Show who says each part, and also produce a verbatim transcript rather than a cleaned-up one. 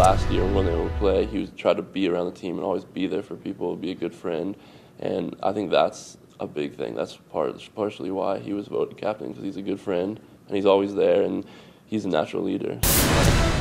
Speaker 1: last year when they would play, he would try to be around the team and always be there for people, be a good friend, and I think that's a big thing. That's part, partially why he was voted captain, because he's a good friend and he's always there and he's a natural leader.